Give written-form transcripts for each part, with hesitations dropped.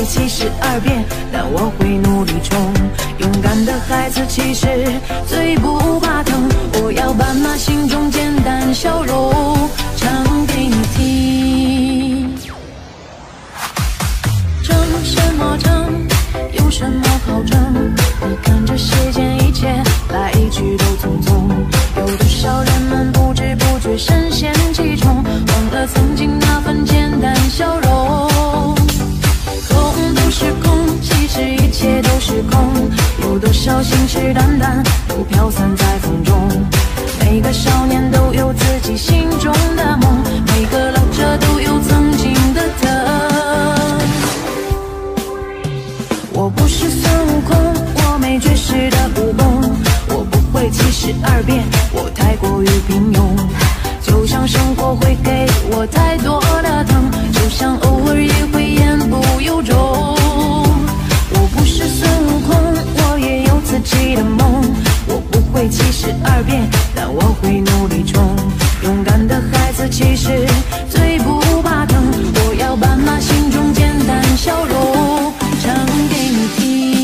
会72遍，但我会努力冲。勇敢的孩子其实最不怕疼，我要把那心中简单笑容唱给你听。争什么争？有什么好争？你看这世间一切来去都匆匆，有多少人们不知不觉深陷其中，忘了曾经那份简单笑容。空都是空，其实一切都是空，有多少信誓旦旦都飘散在风中。每个少年都有自己心中的梦，每个老者都有曾经的疼。我不是孙悟空，我没绝世的武功，我不会72遍，我太过于平庸。就像生活会给我太多的疼，就像偶尔也会言不由衷。我不是孙悟空，我也有自己的梦，我不会72遍，但我会努力冲。勇敢的孩子其实最不怕疼，我要把那心中简单笑容唱给你听。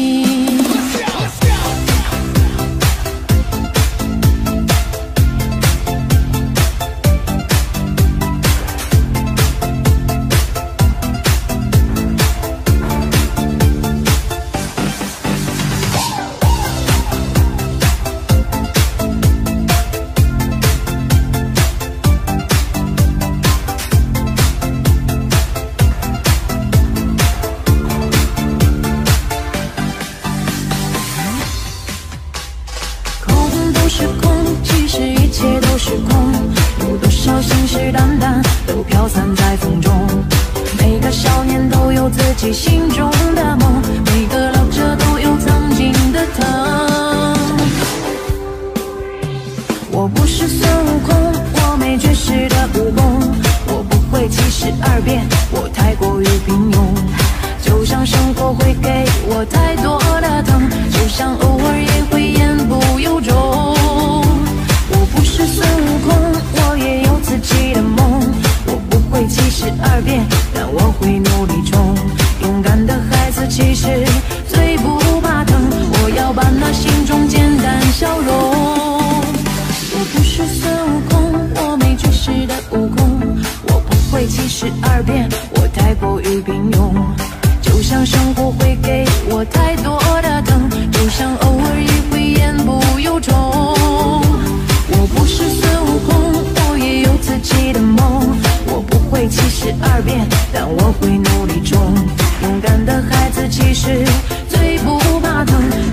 是空，其实一切都是空，有多少信誓旦旦都飘散在风中。每个少年都有自己心中的梦，每个老者都有曾经的疼。我不是孙悟空，我没绝世的武功，我不会72遍，我太过于平庸。就像生活会给我太多的疼，就像偶尔也会言不由衷。我不是孙悟空，我也有自己的梦，我不会72遍，但我会努力冲。勇敢的孩子其实最不怕疼，我要把那心中简单笑容。我不是孙悟空，我没绝世的武功，我不会72遍，我太过于平庸。就像生活会给我太多的疼，就像偶尔也会言不由衷。我不是孙悟空，我也有自己的梦，我不会72遍，但我会努力冲。勇敢的孩子其实最不怕疼，